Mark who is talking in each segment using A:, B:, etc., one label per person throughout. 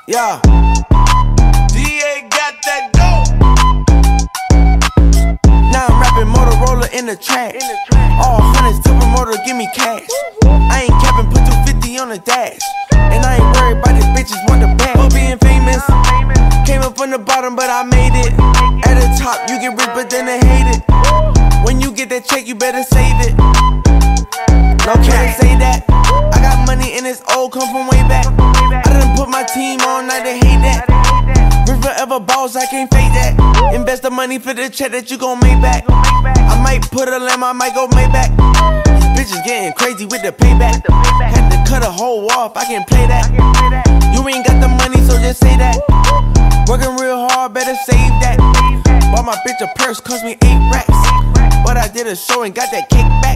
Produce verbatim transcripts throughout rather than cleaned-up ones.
A: Yeah.
B: D A got that dope.
A: Now I'm rapping Motorola in the trash. All hundreds, top of motor, give me cash. I ain't capping, put two fifty on the dash. And I ain't worried about these bitches, want the bag. For being famous, came up from the bottom, but I made it. At the top, you get rich, but then they hate it. When you get that check, you better save it. No can't say that. I got money and it's old, come from way back. I done put my team on, now they hate that. Rich forever boss, I can't fake that. Invest the money for the check that you gon' make back. I might put a lamb, I might go Maybach. Bitches getting crazy with the payback. Had to cut a hole off, I can play that. You ain't got the money, so just say that. Working real hard, better save that. Bought my bitch a purse, cost me eight racks. But I did a show and got that cake back.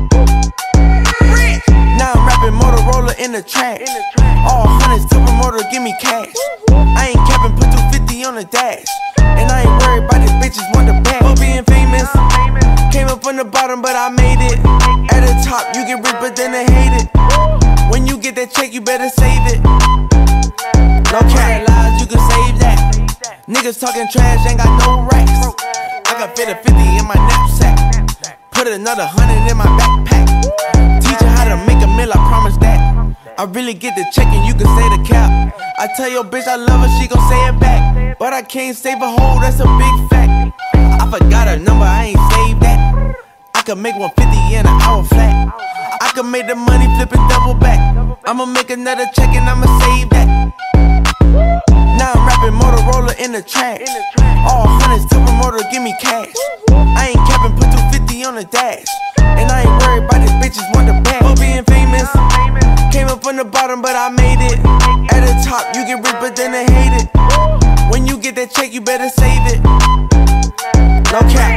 A: Now I'm rapping Motorola in the trash. All hundreds, top of motor, give me cash. I ain't capping, put two fifty on the dash. And I ain't worried about these bitches, want the bag. For being famous, came up from the bottom, but I made it. At the top, you get rich, but then they hate it. When you get that check, you better save it. No cat lies, you can save that. Niggas talking trash, ain't got no racks. I can fit a fifty in my knapsack. Put another hundred in my backpack. Teach her how to make a meal, I promise that. I really get the check and you can say the cap. I tell your bitch I love her, she gon' say it back. But I can't save a hoe, that's a big fact. I forgot her number, I ain't saved that. I could make one fifty in an hour flat. I could make the money flip and double back. I'ma make another check and I'ma save that. Now I'm rapping Motorola in the trash. All hundreds, top of motor, give me cash. I ain't capping, put two fifty on the dash. And I ain't worried about these bitches, want the bag. For being famous, came up from the bottom, but I made it. At the top, you get rich, but then they hate it. When you get that check, you better save it. No cap.